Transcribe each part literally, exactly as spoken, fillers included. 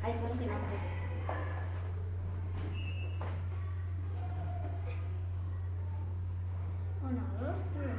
Ay, ¿cómo que no? Uno, dos, tres.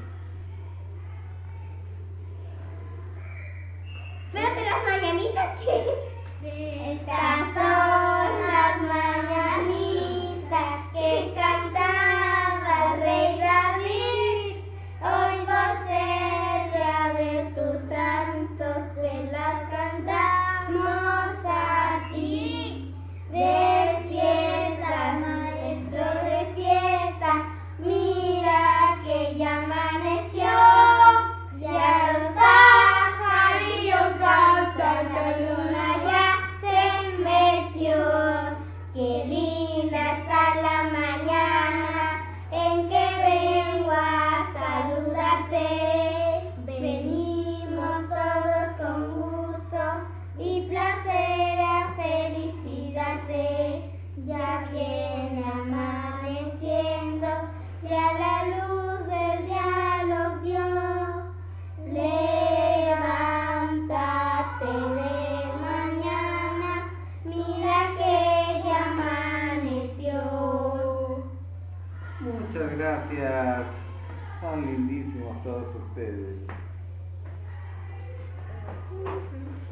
Espérate, las mañanitas que... Estas son las mañanitas que cantaba el rey David. Hoy por ser día de tus santos te las cantamos a ti. Despierta, maestro, despierta. Mira que ya amaneció. Ya los pajarillos cantan, la luna ya se metió. Qué linda está la mañana en que vengo a saludarte. Venimos todos con gusto y placer a felicitarte. Ya viene amaneciendo, ya la luz del día los dio. Levántate de mañana, mira que ya amaneció. Muchas gracias. Son lindísimos todos ustedes.